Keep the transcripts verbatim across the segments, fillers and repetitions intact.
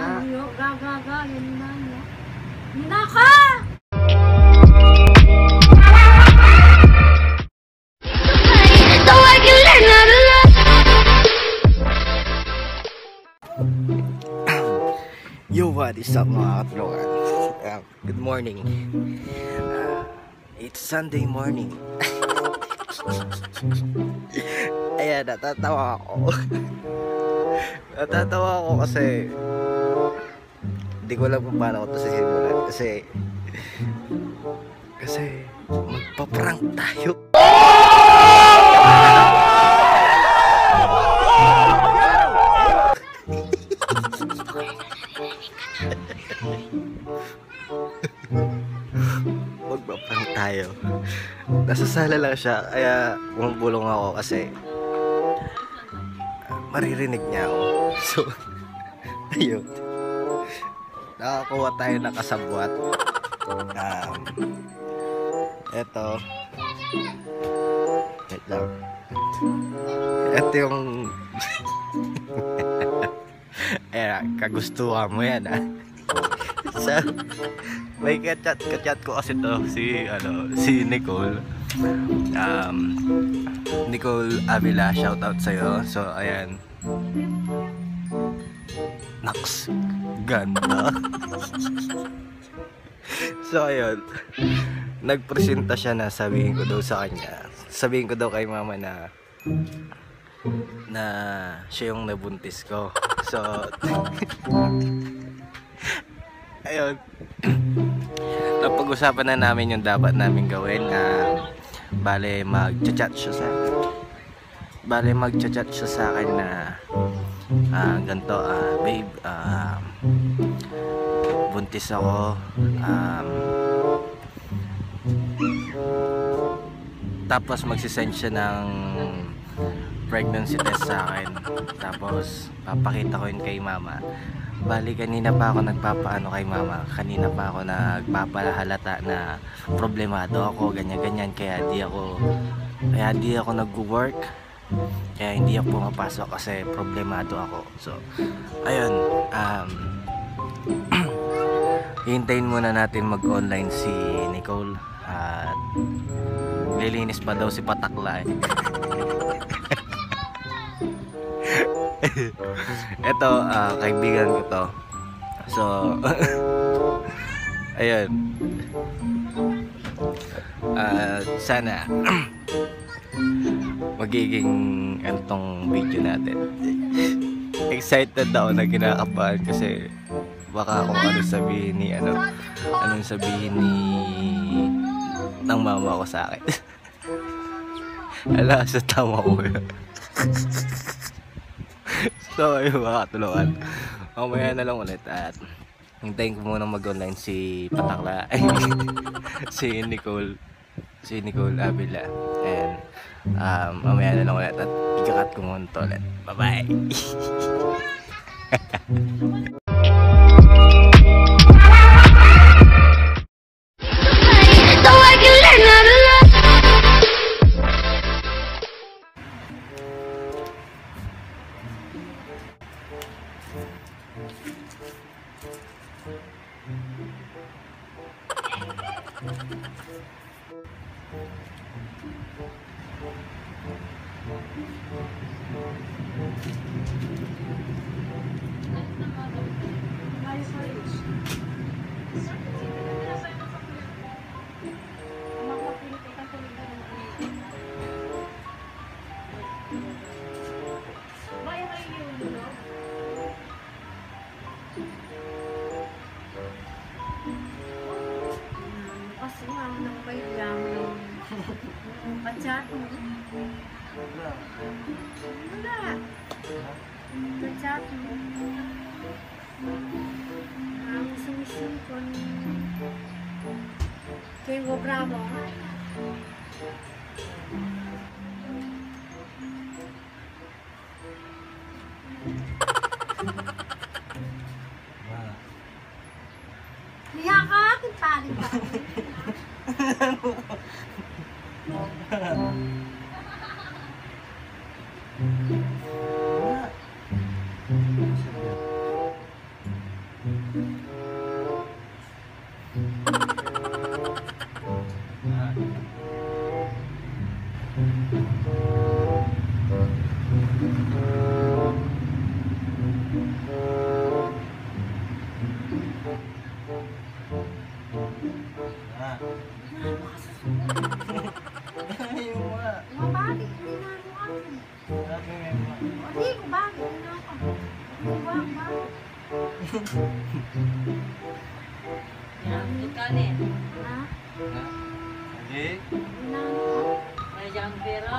Gagaga, yun na. Naka! Yo, what is up mga katulungan? Uh, good morning. Uh, it's Sunday morning. Ayan, natatawa ako. Natatawa ako kasi hindi ko alam kung paano ko ito sisimulan. Kasi Kasi magpa-prank tayo. Magpa-prank tayo. Nasasala lang siya, kaya bumubulong ako kasi uh, maririnig niya ako. So, ayun. Nakakuha tayo ng kasabwat. Um, eto. Wait lang. Eto yung ayan, kagustuhan mo yan ah. So, may kachat kachat ko kasi to si ano si Nicole. Um, Nicole Avila, shout out sa'yo. So ayan. Naks, ganda. So ayun, nagpresenta siya na sabihin ko daw sa kanya, sabihin ko daw kay mama na na siya yung nabuntis ko. So ayun, napag-usapan na namin yung dapat namin gawin. uh, Bale mag-chat siya sa Bale mag-chat siya sa akin na uh, ganito, uh, babe, uh, buntis ako, um, tapos magsisend siya ng pregnancy test sa akin, tapos papakita ko yun kay mama. Bali kanina pa ako nagpapaano kay mama, kanina pa ako nagpapalahalata na problemado ako, ganyan-ganyan, kaya di ako kaya di ako nag-work, kaya hindi ako pumapasok kasi problemado ako. So ayun, um hintayin muna natin mag-online si Nicole at lilinis pa daw si Patakla eh. Ito, uh, kaibigan ko to. So ayun, uh, sana magiging antong video natin. Excited ako na kinakabahan kasi baka kung ano sabihin ni ano anong sabihin ni ng mama ko sa akin. Ala, sa tama ko yun. So ayun mga katulungan, mamaya na lang ulit at hintayin ko muna mag-online si Patakla si Nicole si Nicole Avila, and um, mamaya na lang ulit at ikakat ko muna ito ulit. Bye bye. Kachat mo? Wala. Kachat mo? Ang sumisyon ko ni Kevo Bravo. Niya ka, kintarin ba? Ayaw mo nga. Mabalik, hindi na ano ako. Sabi nga mo. Hindi ko bakit, hindi na ako. Hindi ko bakit, bakit? Yan, tukanin. Ha? Hindi. Hindi na ano ako. May dyan ang pera.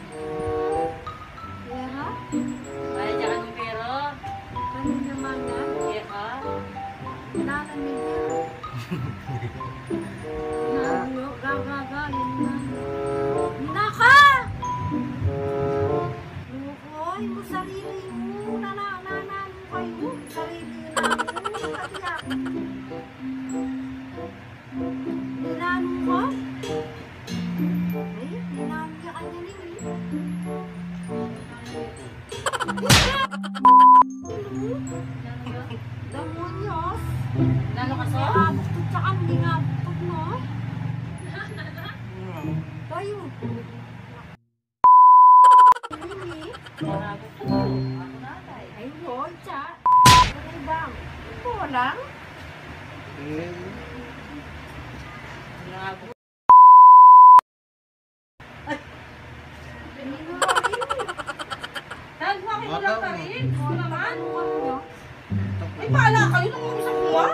Pero, May dyan ang pera. kanina naman yan. Pera. Nalamin niya. Nalo, gagaga, yun na. Naka! Lukoy mo sarili mo. Nananano kayo. Sarili na mo. Katiyak. Ninano ko? Ay, ninano niya kanya nini. Demonyos. Lalo ka so? Ah, buktot sa kandi nga. Buktot mo. Tayo. Ini. Marami ko. Ako na tayo. Ay, Lord, cha. Ano bang? Ito lang. Marami ko. Hindi mo rin. Dahil mo akin lang pa rin. Oo naman. Ano mo? Ay, paala kayo nung mga isang kuha.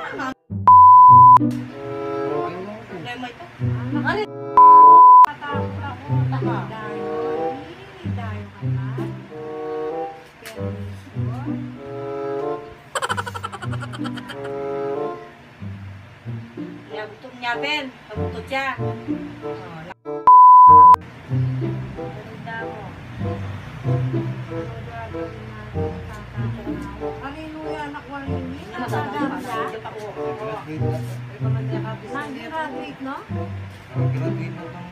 Problema ito. Ano? Matakot ako. Taka. Dayo. Hindi dayo ka na. Pero sure. Niya, gutom niya, Ben. Nagutot siya. Oh, la- Ganda mo. Hallelujah, anak walini. Ano ba? Nakadam siya. Ano pa ko? Ay, pamandya ka. Nag-graduate, no? Grabe na lang.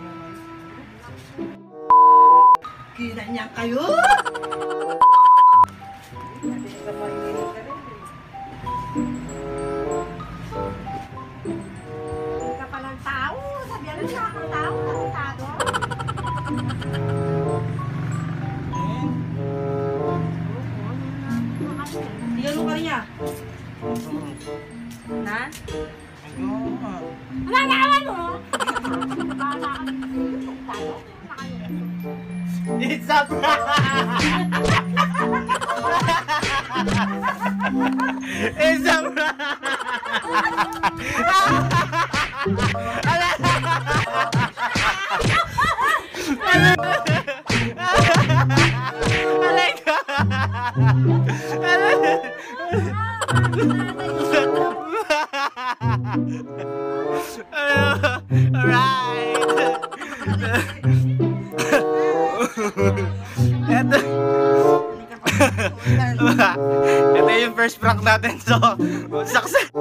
Kina niya kayo? Hindi ka palang tao. Sabihan na siya akong tao. Tarantado. Tingnan mo ka rin niya. Na? Wala na naman mo! Bahala ka dito. Tayo. It's a prank! It's a prank! Alay ka! Alright! Ito. Ito yung first prank natin. So, success.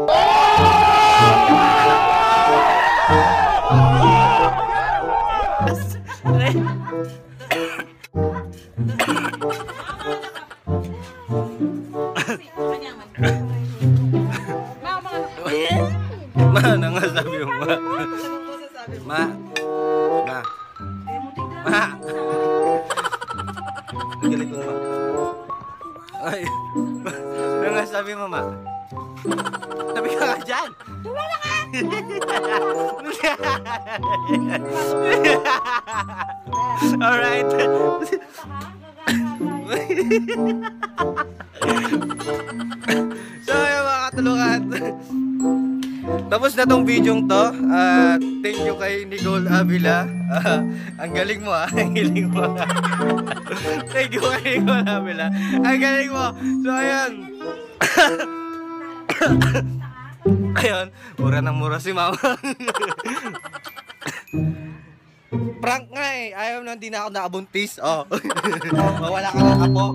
Ma, ano nga sabi mo, ma? Ma. Ma. Ma. Nagalit mo, ma. Ay. Ano nga sabi mo, ma? Sabi ka nga dyan. Tumala ka! Alright. So, yung mga katulungan. Tapos na tong video to. Uh, thank you kay Nicole Avila. Uh, ang galing mo ah. Ang galing mo. Thank you kay Nicole Avila. Ang galing mo. So, ayan. Ayun. Mura ng mura si mama. Prank nga eh. Ayaw na hindi na ako nakabuntis. Oh. Mawala ka ng apo.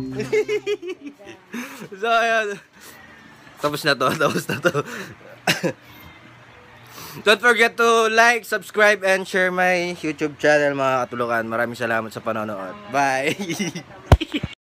So, ayan. Tapos na to. Tapos na to. Don't forget to like, subscribe, and share my YouTube channel mga katulukan. Maraming salamat sa panonood. Bye!